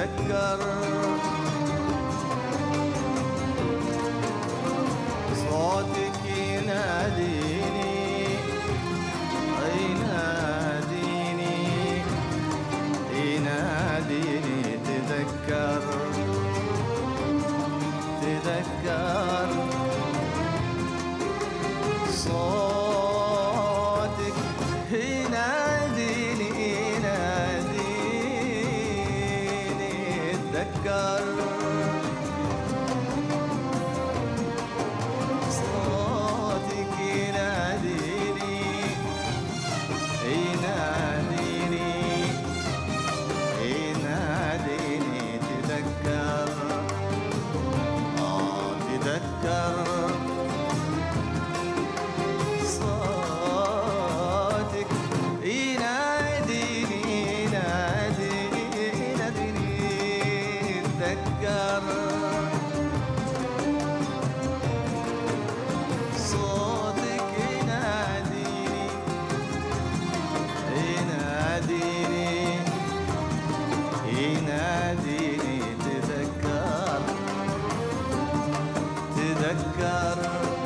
تذكر صوتك يناديني يناديني يناديني تذكر تذكر صوتك يناديني يناديني تذكر صوتك يناديني يناديني يناديني تذكر تذكر صوتك يناديني يناديني يناديني تذكر صوتك يناديني يناديني يناديني تذكر تذكر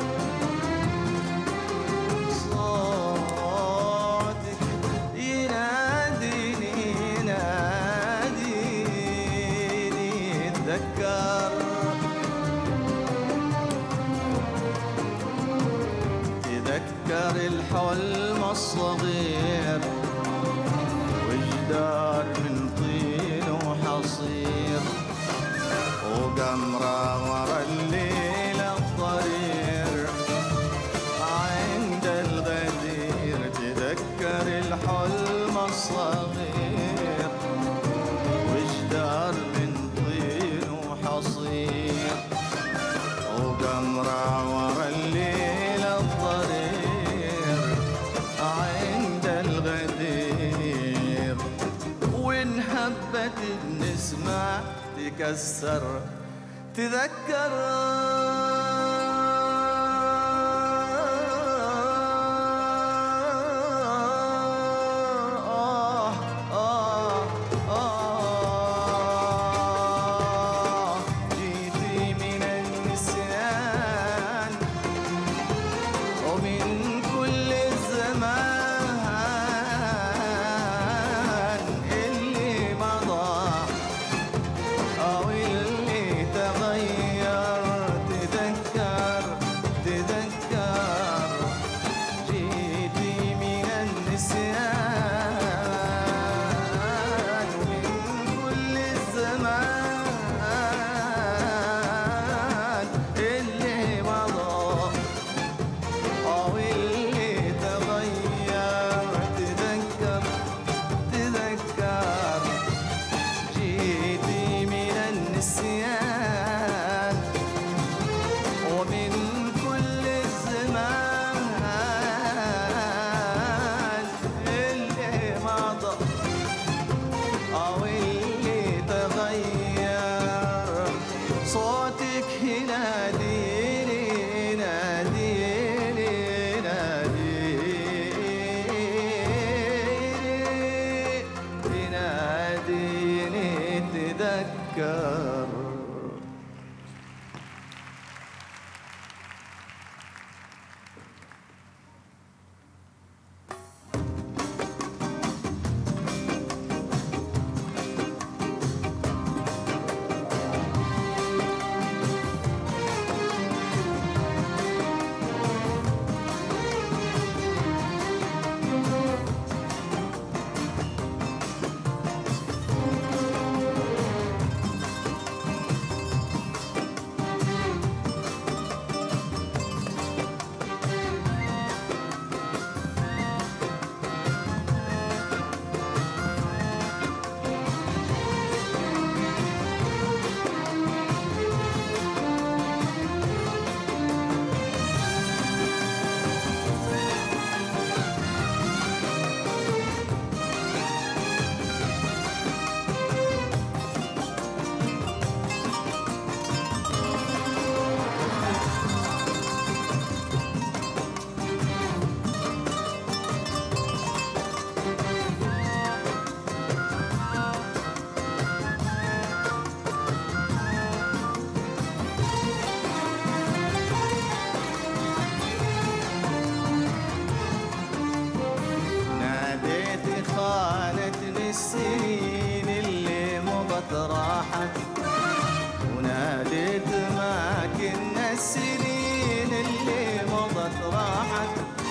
صوتك يناديني يناديني تذكر تذكر الحلم الصغير وجدار من طين وحصير وقمرة ورا الليل الضرير عند الغدير تذكر الحلم الصغير وجدار من طين وحصير وقمرة ورا الليل الضرير عند الغدير وإن هبت النسمة تكسر تذكر جيتي من النسيان ومن كل الزمان اللي مضى أو اللي تغير تذكر تذكر جيتي من النسيان ومن كل الزمان اللي مضى أو اللي تغير تذكر تذكر جيتي من النسيان ومن كل الزمان اللي مضى أو اللي تغير صوتك يناديني يناديني يناديني يناديني تذكر راحت وناديت ما كنا السنين اللي مضت راحت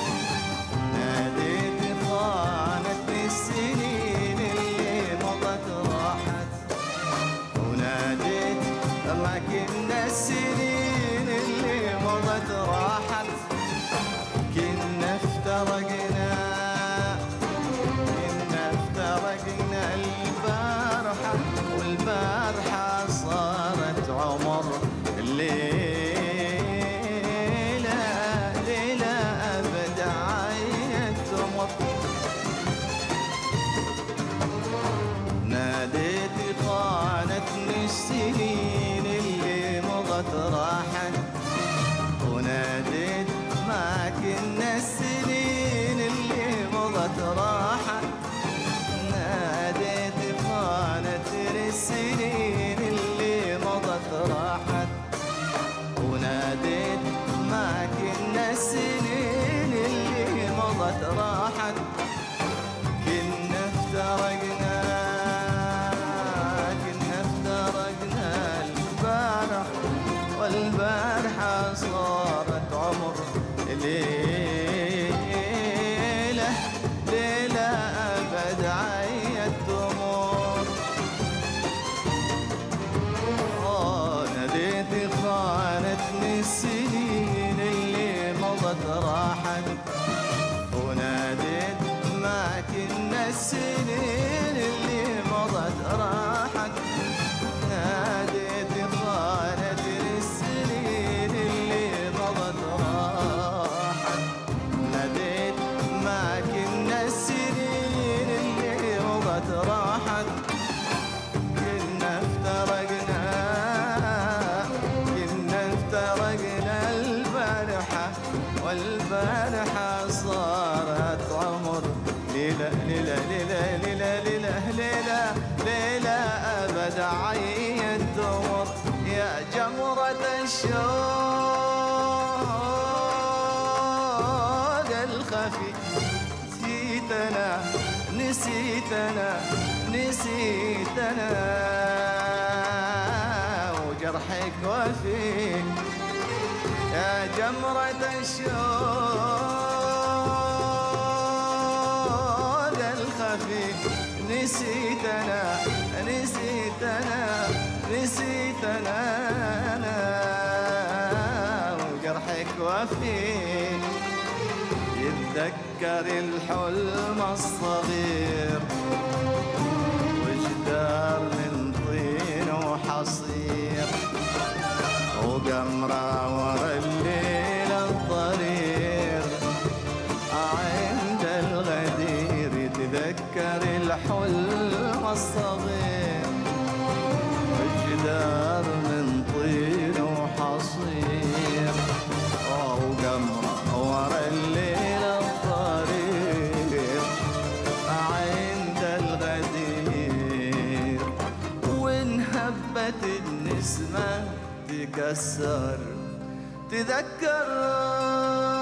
ناديت خانتني السنين اللي مضت راحت وناديت ما كنا السنين اللي مضت راحت كنا افترقنا البارحة والبارحة صارت عمر الليلة ليلة أبد عيت تمر ناديت خانتني السنين اللي مضت راحت وناديت ما كنا السنين اللي مضت راحت ناديت خانتني السنين اللي مضت راحت وناديت ما كنا السنين اللي مضت راحت كنا افترقنا البارح والبارحة صارت عمر ليلة ليلة أبد عيت تمر ناديت خانتني السنين اللي مضت راحت وناديت ما كنا السنين اللي مضت راحت ناديت خانتني السنين اللي مضت راحت ناديت ما كنا السنين اللي مضت راحت كنا افترقنا البارحة والبارحة صارت عمر ليلة ليلة ليلة ليلة ليلة ليلة ليلة أبد عيت تمر يا جمرة الشوق الخفي نسيتنا وجرحك وفي يا جمرة الشوق الخفي نسيتنا وجرحك وفي يتذكر الحلم الصغير وجدار من طين وحصير وقمرة ورا الليل الضرير عند الغدير يتذكر الحلم الصغير وجدار من طين وحصير وقمرة ورا الليل الضرير عند الغدير وانهبت النسمة تكسر تذكر